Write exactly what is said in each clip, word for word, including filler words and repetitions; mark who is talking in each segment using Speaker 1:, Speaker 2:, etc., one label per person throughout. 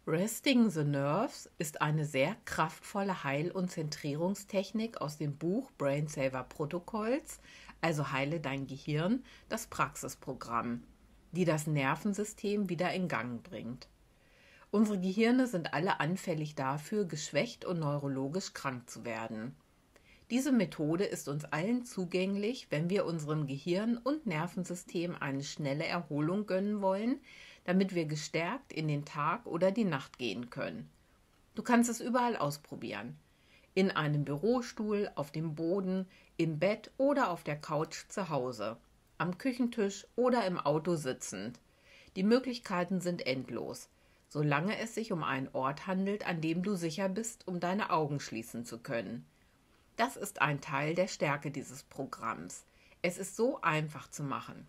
Speaker 1: Resting the Nerves ist eine sehr kraftvolle Heil- und Zentrierungstechnik aus dem Buch Brain Saver Protocols, also Heile dein Gehirn, das Praxisprogramm, die das Nervensystem wieder in Gang bringt. Unsere Gehirne sind alle anfällig dafür, geschwächt und neurologisch krank zu werden. Diese Methode ist uns allen zugänglich, wenn wir unserem Gehirn und Nervensystem eine schnelle Erholung gönnen wollen, damit wir gestärkt in den Tag oder die Nacht gehen können. Du kannst es überall ausprobieren. In einem Bürostuhl, auf dem Boden, im Bett oder auf der Couch zu Hause, am Küchentisch oder im Auto sitzend. Die Möglichkeiten sind endlos, solange es sich um einen Ort handelt, an dem du sicher bist, um deine Augen schließen zu können. Das ist ein Teil der Stärke dieses Programms. Es ist so einfach zu machen.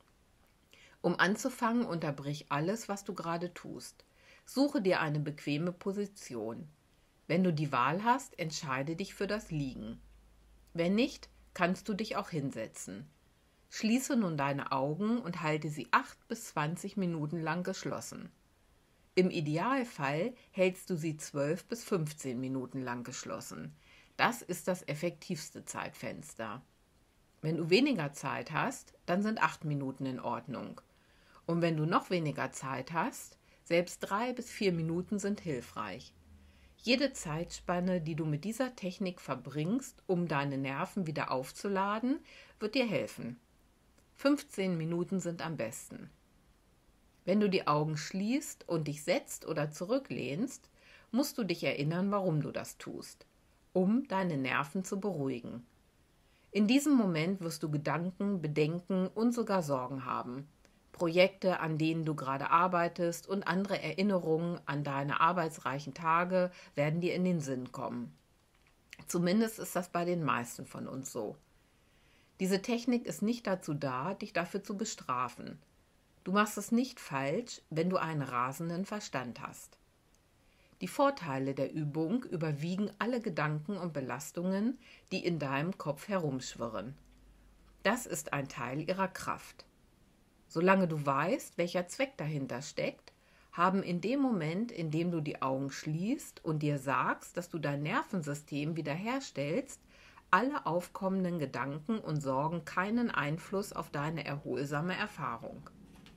Speaker 1: Um anzufangen, unterbrich alles, was du gerade tust. Suche dir eine bequeme Position. Wenn du die Wahl hast, entscheide dich für das Liegen. Wenn nicht, kannst du dich auch hinsetzen. Schließe nun deine Augen und halte sie acht bis zwanzig Minuten lang geschlossen. Im Idealfall hältst du sie zwölf bis fünfzehn Minuten lang geschlossen. Das ist das effektivste Zeitfenster. Wenn du weniger Zeit hast, dann sind acht Minuten in Ordnung. Und wenn du noch weniger Zeit hast, selbst drei bis vier Minuten sind hilfreich. Jede Zeitspanne, die du mit dieser Technik verbringst, um deine Nerven wieder aufzuladen, wird dir helfen. fünfzehn Minuten sind am besten. Wenn du die Augen schließt und dich setzt oder zurücklehnst, musst du dich erinnern, warum du das tust, um deine Nerven zu beruhigen. In diesem Moment wirst du Gedanken, Bedenken und sogar Sorgen haben. Projekte, an denen du gerade arbeitest und andere Erinnerungen an deine arbeitsreichen Tage werden dir in den Sinn kommen. Zumindest ist das bei den meisten von uns so. Diese Technik ist nicht dazu da, dich dafür zu bestrafen. Du machst es nicht falsch, wenn du einen rasenden Verstand hast. Die Vorteile der Übung überwiegen alle Gedanken und Belastungen, die in deinem Kopf herumschwirren. Das ist ein Teil ihrer Kraft. Solange du weißt, welcher Zweck dahinter steckt, haben in dem Moment, in dem du die Augen schließt und dir sagst, dass du dein Nervensystem wiederherstellst, alle aufkommenden Gedanken und Sorgen keinen Einfluss auf deine erholsame Erfahrung.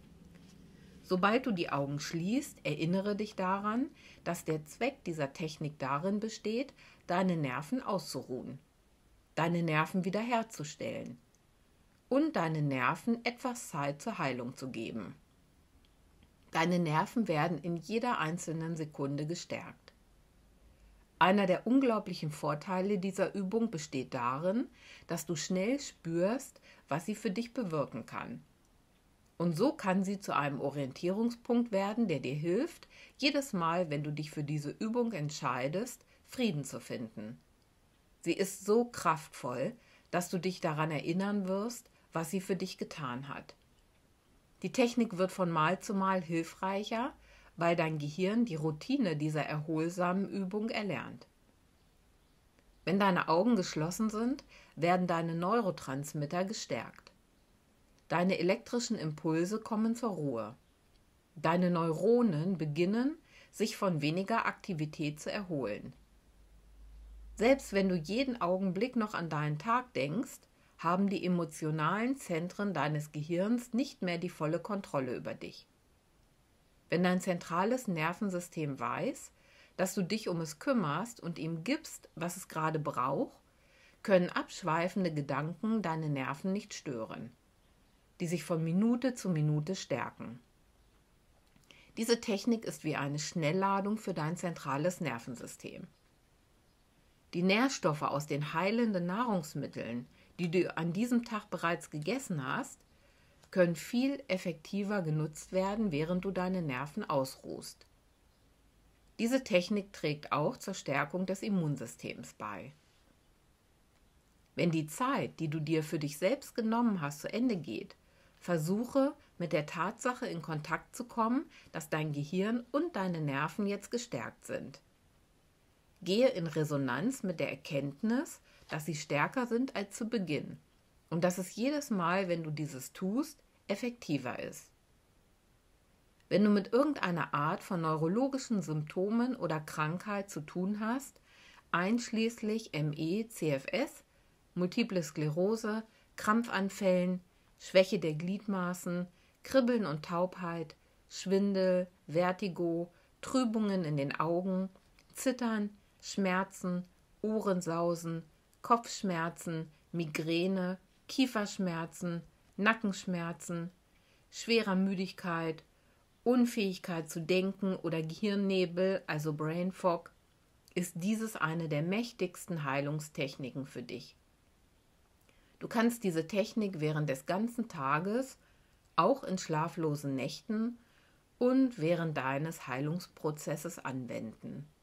Speaker 1: Sobald du die Augen schließt, erinnere dich daran, dass der Zweck dieser Technik darin besteht, deine Nerven auszuruhen, deine Nerven wiederherzustellen und deinen Nerven etwas Zeit zur Heilung zu geben. Deine Nerven werden in jeder einzelnen Sekunde gestärkt. Einer der unglaublichen Vorteile dieser Übung besteht darin, dass du schnell spürst, was sie für dich bewirken kann. Und so kann sie zu einem Orientierungspunkt werden, der dir hilft, jedes Mal, wenn du dich für diese Übung entscheidest, Frieden zu finden. Sie ist so kraftvoll, dass du dich daran erinnern wirst, was sie für dich getan hat. Die Technik wird von Mal zu Mal hilfreicher, weil dein Gehirn die Routine dieser erholsamen Übung erlernt. Wenn deine Augen geschlossen sind, werden deine Neurotransmitter gestärkt. Deine elektrischen Impulse kommen zur Ruhe. Deine Neuronen beginnen, sich von weniger Aktivität zu erholen. Selbst wenn du jeden Augenblick noch an deinen Tag denkst, haben die emotionalen Zentren deines Gehirns nicht mehr die volle Kontrolle über dich. Wenn dein zentrales Nervensystem weiß, dass du dich um es kümmerst und ihm gibst, was es gerade braucht, können abschweifende Gedanken deine Nerven nicht stören, die sich von Minute zu Minute stärken. Diese Technik ist wie eine Schnellladung für dein zentrales Nervensystem. Die Nährstoffe aus den heilenden Nahrungsmitteln, die du an diesem Tag bereits gegessen hast, können viel effektiver genutzt werden, während du deine Nerven ausruhst. Diese Technik trägt auch zur Stärkung des Immunsystems bei. Wenn die Zeit, die du dir für dich selbst genommen hast, zu Ende geht, versuche, mit der Tatsache in Kontakt zu kommen, dass dein Gehirn und deine Nerven jetzt gestärkt sind. Gehe in Resonanz mit der Erkenntnis, dass sie stärker sind als zu Beginn und dass es jedes Mal, wenn du dieses tust, effektiver ist. Wenn du mit irgendeiner Art von neurologischen Symptomen oder Krankheit zu tun hast, einschließlich M E, C F S, Multiple Sklerose, Krampfanfällen, Schwäche der Gliedmaßen, Kribbeln und Taubheit, Schwindel, Vertigo, Trübungen in den Augen, Zittern, Schmerzen, Ohrensausen, Kopfschmerzen, Migräne, Kieferschmerzen, Nackenschmerzen, schwerer Müdigkeit, Unfähigkeit zu denken oder Gehirnnebel, also Brain Fog, ist dieses eine der mächtigsten Heilungstechniken für dich. Du kannst diese Technik während des ganzen Tages, auch in schlaflosen Nächten und während deines Heilungsprozesses anwenden.